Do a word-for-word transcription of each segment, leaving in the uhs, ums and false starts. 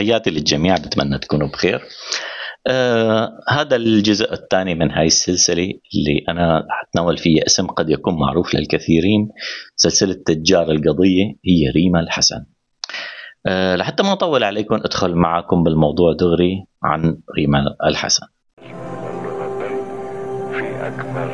تحياتي للجميع، بتمنى تكونوا بخير. آه هذا الجزء الثاني من هاي السلسلة اللي أنا أتناول فيه اسم قد يكون معروف للكثيرين، سلسلة تجار القضية، هي ريما الحسن. آه لحتى ما أطول عليكم أدخل معكم بالموضوع دغري عن ريما الحسن. في أكبر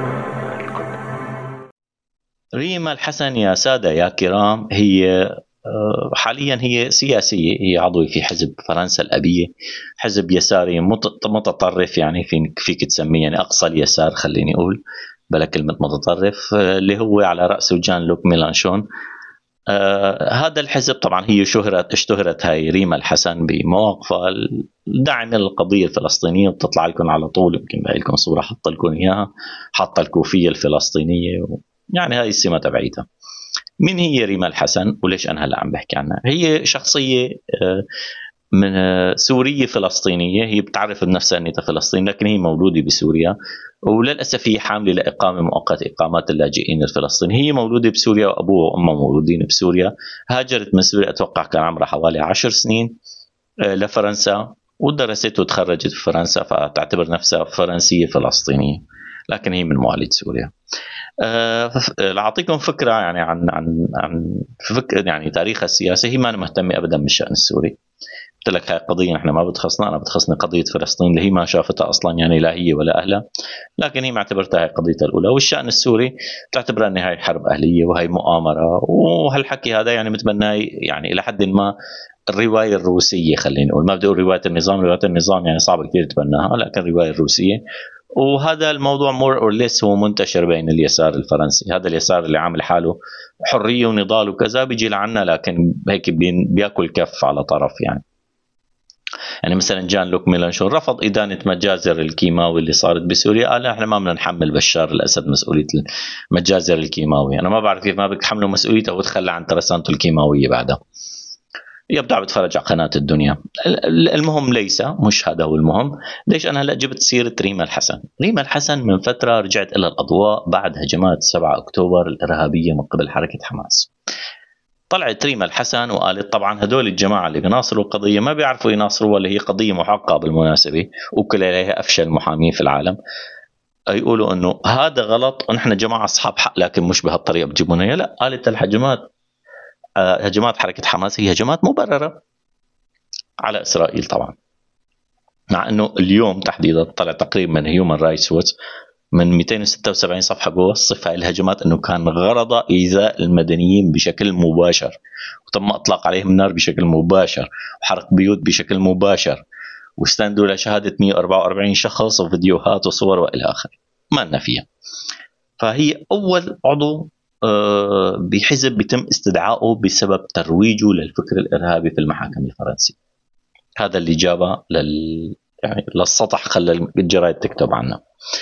ريما الحسن يا سادة يا كرام، هي حاليا هي سياسية، هي عضوة في حزب فرنسا الأبية، حزب يساري متطرف، يعني فيك تسميه يعني أقصى اليسار، خليني أقول بلا كلمة متطرف، اللي هو على رأسه جان لوك ميلانشون. آه هذا الحزب طبعا هي شهرت اشتهرت هاي ريما الحسن بمواقفها الداعمة للقضية الفلسطينية، وبتطلع لكم على طول، يمكن بقى لكم صورة حط لكم إياها، حط الكوفية الفلسطينية، يعني هاي السمة تبعيتها. مين هي ريما الحسن وليش أنا هلأ عم بحكي عنها؟ هي شخصية من سورية فلسطينية، هي بتعرف بنفسها أنها فلسطين، لكن هي مولودة بسوريا، وللأسف هي حاملة لإقامة مؤقتة، إقامات اللاجئين الفلسطينيين. هي مولودة بسوريا وأبوها وأمها مولودين بسوريا، هاجرت من سوريا أتوقع كان عمرها حوالي عشر سنين لفرنسا، ودرست وتخرجت في فرنسا، فتعتبر نفسها فرنسية فلسطينية، لكن هي من مواليد سوريا. أه لأعطيكم فكرة يعني عن عن عن فكرة يعني تاريخها السياسي. هي ما أنا مهتمة أبدا بالشأن السوري، قلت لك هاي قضية نحن ما بتخصنا، أنا بتخصني قضية فلسطين اللي هي ما شافتها أصلا، يعني لا هي ولا أهلها، لكن هي معتبرتها هاي قضيتها الأولى. والشأن السوري تعتبر أن هاي حرب أهلية وهي مؤامرة، وهالحكي هذا يعني متبنى يعني إلى حد ما الرواية الروسية، خلينا نقول، ما بدي أقول رواية النظام، رواية النظام يعني صعب كثير تبناها، لكن الرواية الروسية. وهذا الموضوع مور اور ليس هو منتشر بين اليسار الفرنسي، هذا اليسار اللي عامل حاله حرية ونضال وكذا بيجي لعنا، لكن هيك بياكل كف على طرف. يعني يعني مثلا جان لوك ميلانشون رفض إدانة مجازر الكيماوي اللي صارت بسوريا، قال احنا ما بدنا نحمل بشار الأسد مسؤولية المجازر الكيماوي، أنا ما بعرف كيف ما بدك تحملوا مسؤوليته وتخلى عن ترسانته الكيماوية بعدها، يبدأ بتفرج على قناة الدنيا. المهم ليس مش هذا هو المهم. ليش أنا هلأ جبت سيرة ريما الحسن؟ ريما الحسن من فترة رجعت إلى الأضواء بعد هجمات سبعة أكتوبر الإرهابية من قبل حركة حماس. طلعت ريما الحسن وقالت طبعا هدول الجماعة اللي بيناصروا القضية ما بيعرفوا يناصروا، ولا هي قضية محققة بالمناسبة وكل عليها أفشل المحامين في العالم، يقولوا أنه هذا غلط ونحن جماعة أصحاب حق، لكن مش بهالطريقة بتجيبونها. لا، قالت الهجمات هجمات حركة حماس هي هجمات مبررة على إسرائيل طبعا، مع أنه اليوم تحديدا طلع تقرير من هيومن رايتس ووتش من مئتين وستة وسبعين صفحة بوصف هاي الهجمات أنه كان غرضها إيذاء المدنيين بشكل مباشر، وتم إطلاق عليهم النار بشكل مباشر، وحرق بيوت بشكل مباشر، واستندوا لشهادة مئة وأربعة وأربعين شخص وفيديوهات وصور وإلى آخره، ما لنا فيها. فهي أول عضو بحزب بيتم استدعائه بسبب ترويجه للفكر الإرهابي في المحاكم الفرنسية. هذا اللي جابه لل يعني للسطح، خلى الجرايد تكتب عنه.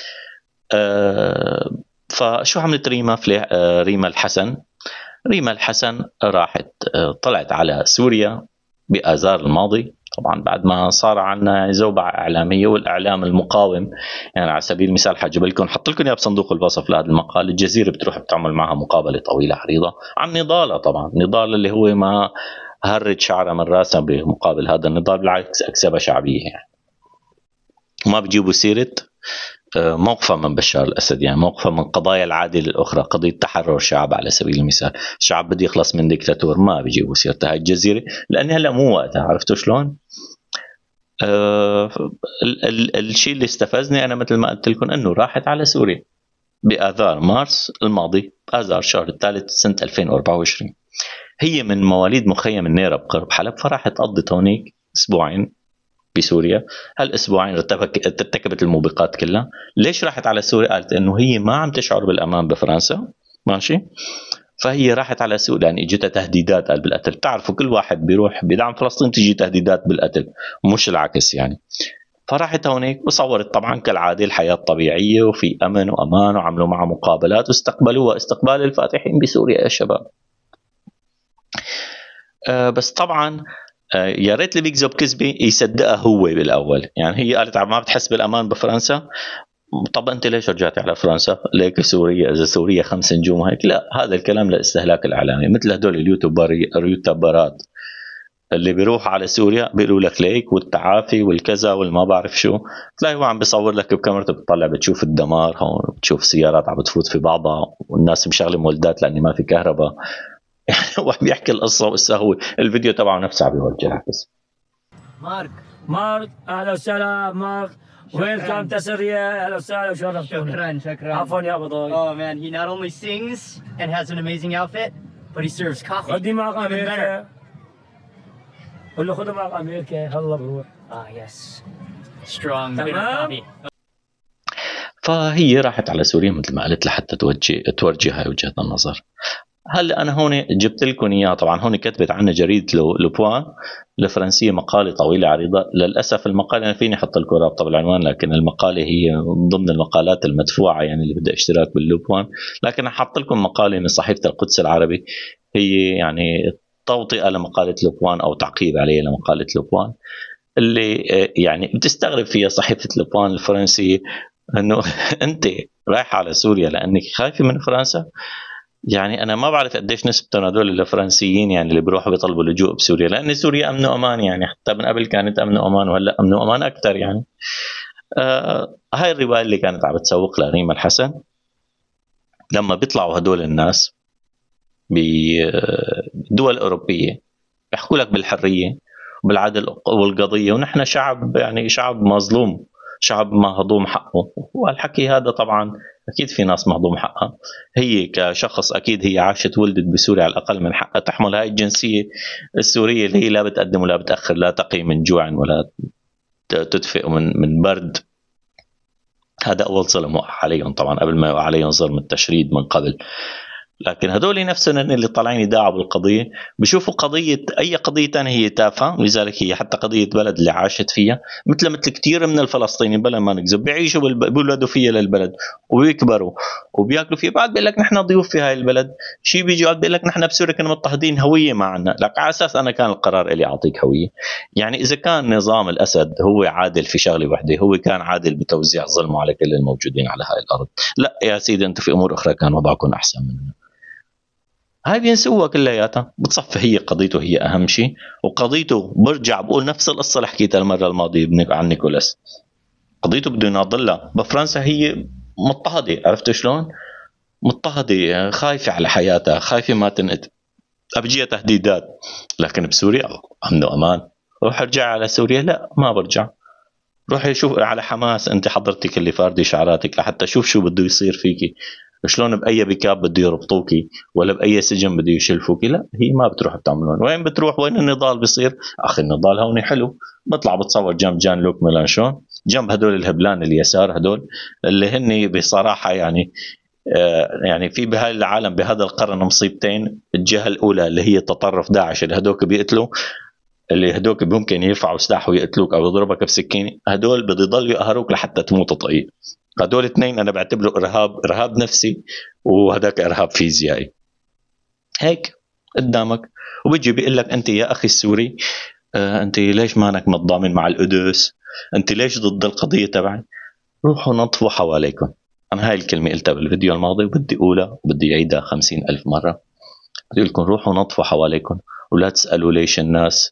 أه فشو عملت ريما في أه ريما الحسن؟ ريما الحسن راحت أه طلعت على سوريا بآذار الماضي، طبعا بعد ما صار عنا زوبعة إعلامية، والإعلام المقاوم، يعني على سبيل المثال حجب لكم حط لكم إياه بصندوق الوصف لهذا المقال، الجزيرة بتروح بتعمل معها مقابلة طويلة عريضة عن نضالة، طبعا نضال اللي هو ما هرد شعره من راسه بمقابل هذا النضال، بالعكس أكسبها شعبية يعني. وما بيجيبوا سيرة موقفه من بشار الأسد، يعني موقفه من قضايا العادلة الأخرى، قضية تحرر شعب على سبيل المثال، الشعب بده يخلص من ديكتاتور، ما بيجيبوا سيرتها هاي الجزيرة، لأن هلا مو وقتها. عرفتوا شلون؟ آه الشيء اللي استفزني أنا مثل ما قلت لكم أنه راحت على سوريا بآذار مارس الماضي، آذار شهر الثالث سنة ألفين وأربعة وعشرين. هي من مواليد مخيم النيرة بقرب حلب، فراحت قضت هونيك أسبوعين بسوريا. هالأسبوعين ارتكبت الموبقات كلها. ليش راحت على سوريا؟ قالت إنه هي ما عم تشعر بالأمان بفرنسا، ماشي، فهي راحت على سوريا لأن يعني اجتها تهديدات قال بالقتل. تعرفوا كل واحد بيروح بدعم فلسطين تجي تهديدات بالقتل، مش العكس يعني. فراحت هونيك وصورت طبعا كالعادة الحياة الطبيعية وفي أمن وأمان، وعملوا معها مقابلات واستقبلوها استقبال الفاتحين بسوريا يا شباب. أه بس طبعا أه يا ريت اللي بيكذب كذبة يصدقها هو بالأول. يعني هي قالت ما بتحس بالأمان بفرنسا، طب أنت ليش رجعتي على فرنسا؟ ليك سوريا، إذا سوريا خمس نجوم هيك؟ لا، هذا الكلام لاستهلاك الإعلامي، مثل هدول اليوتيوبر اليوتيوبرات اللي بيروح على سوريا بيقولوا لك ليك والتعافي والكذا والما بعرف شو، تلاقي هو عم بيصور لك بكاميرته، بتطلع بتشوف الدمار هون، بتشوف سيارات عم بتفوت في بعضها والناس مشغله مولدات لانه ما في كهرباء. يعني هو بيحكي القصه وإسا هو الفيديو تبعه نفسه عم بيوجهك بس. مارك مارك اهلا وسهلا مارك، ويلكم تو سوريا، اهلا وسهلا وشرفتونا. شكرا شكرا. عفوا يا ابو ضاي. Oh man, he not only sings and has an amazing outfit, but he serves coffee. خدي معك Even better. امريكا، قول له خذ معك امريكا، هلا بروح. Ah yes, strong bitter تمام. coffee. فهي راحت على سوريا مثل ما قلت لحتى توجه توجه هاي وجهه النظر. هلا انا هون جبت لكم اياه، طبعا هون كتبت عنه جريده لوبوان الفرنسيه مقاله طويله عريضه. للاسف المقاله انا فيني احط لكم رابطه بالعنوان، لكن المقاله هي ضمن المقالات المدفوعه يعني اللي بدها اشتراك باللوبوان، لكن احط لكم مقاله من صحيفه القدس العربي، هي يعني توطئه لمقاله لوبوان او تعقيب عليها لمقاله لوبوان، اللي يعني بتستغرب فيها صحيفه لوبوان الفرنسيه انه انت رايحه على سوريا لانك خايفه من فرنسا. يعني انا ما بعرف قديش نسبتهم هذول الفرنسيين يعني اللي بيروحوا بيطلبوا لجوء بسوريا، لان سوريا امن وامان، يعني حتى من قبل كانت امن وامان وهلا امن وامان اكثر يعني. آه هاي الروايه اللي كانت عم بتسوق لريما الحسن، لما بيطلعوا هدول الناس بدول اوروبيه بيحكوا لك بالحريه وبالعدل والقضيه، ونحن شعب يعني شعب مظلوم، شعب مهضوم حقه، والحكي هذا طبعا اكيد في ناس مهضوم حقها. هي كشخص اكيد هي عاشت ولدت بسوريا، على الاقل من حقها تحمل هاي الجنسيه السوريه اللي هي لا بتقدم ولا بتاخر، لا تقي من جوع ولا تدفئ من من برد. هذا اول ظلم وقع عليهم طبعا، قبل ما يوقع عليهم ظلم التشريد من قبل. لكن هدول نفسهم اللي طالعين يداعوا بالقضيه بيشوفوا قضيه اي قضيه ثانيه هي تافهه، لذلك هي حتى قضيه بلد اللي عاشت فيها مثل مثل كثير من الفلسطينيين بلا ما نكذب بيعيشوا بيولدوا فيها للبلد وبيكبروا وبياكلوا فيها، بعد بيقول لك نحن ضيوف في هاي البلد. شيء بيجي بعد بيقول لك نحن بسوريا كنا مضطهدين، هويه معنا، لك على اساس انا كان القرار الي اعطيك هويه. يعني اذا كان نظام الاسد هو عادل في شغله وحده، هو كان عادل بتوزيع ظلمه على كل الموجودين على هاي الارض، لا يا سيدي انتم في امور اخرى كان وضعكم احسن مننا. هاي بينسوها كلياتها، بتصفي هي قضيته هي اهم شيء، وقضيته برجع بقول نفس القصه اللي حكيتها المره الماضيه عن نيكولاس، قضيته بده يناضلها. بفرنسا هي مضطهده، عرفت شلون؟ مضطهده، خايفه على حياتها، خايفه ما تنقتل، بيجيها تهديدات. لكن بسوريا امن وامان. روح ارجع على سوريا، لا ما برجع. روحي شوف على حماس انت حضرتك اللي فاردي شعراتك لحتى شوف شو بده يصير فيكي، شلون باي بكاب بده يربطوكي ولا باي سجن بده يشلفوكي. لا هي ما بتروح بتعملون. وين بتروح؟ وين النضال بيصير؟ اخي النضال هون حلو، بطلع بتصور جنب جان لوك ميلانشون، جنب هدول الهبلان اليسار هدول اللي هن بصراحه يعني آه يعني في بهاي العالم بهذا القرن مصيبتين. الجهه الاولى اللي هي تطرف داعش اللي هدوك بيقتلوا، اللي هدوك ممكن يرفعوا سلاح ويقتلوك او يضربك بسكينه، هدول بده يضلوا يقهروك لحتى تموت طقيق. هدول اثنين انا بعتبره ارهاب، ارهاب نفسي وهذاك ارهاب فيزيائي. هيك قدامك وبيجي بيقول لك انت يا اخي السوري آه انت ليش مانك متضامن مع القدس؟ انت ليش ضد القضيه تبعي؟ روحوا نطفوا حواليكم. انا هاي الكلمه قلتها بالفيديو الماضي وبدي اقولها وبدي اعيدها خمسين ألف مره. بدي لكم روحوا نطفوا حواليكم ولا تسالوا ليش الناس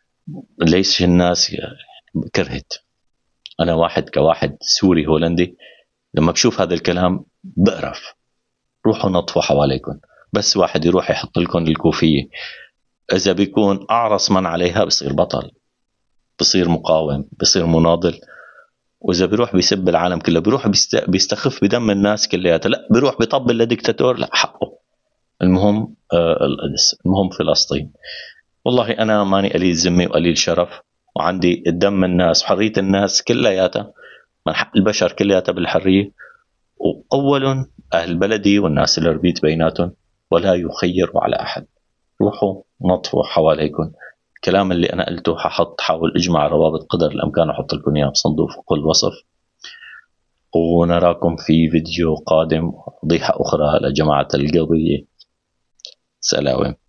ليش الناس كرهت. انا واحد كواحد سوري هولندي لما بشوف هذا الكلام بقرف. روحوا نطفوا حواليكم. بس واحد يروح يحط لكم الكوفية، إذا بيكون أعرس من عليها بصير بطل، بصير مقاوم، بصير مناضل. وإذا بيروح بيسب العالم كله، بيروح بيستخف بدم الناس كلياتها، لا بيروح بيطبل لديكتاتور، لا حقه. المهم آه القدس، المهم فلسطين. والله أنا ماني قليل ذمة وقليل شرف، وعندي الدم الناس وحرية الناس كلياتها، من حق البشر كلياتها بالحرية. وأول أهل بلدي والناس اللي ربيت بيناتهم، ولا يخيروا على أحد. روحوا نطفوا حواليكم. الكلام اللي أنا قلته ححط حاول أجمع روابط قدر الأمكان وحط لكم إياه بصندوق فوق الوصف. ونراكم في فيديو قادم، فضيحة أخرى لجماعة القضية. سلام.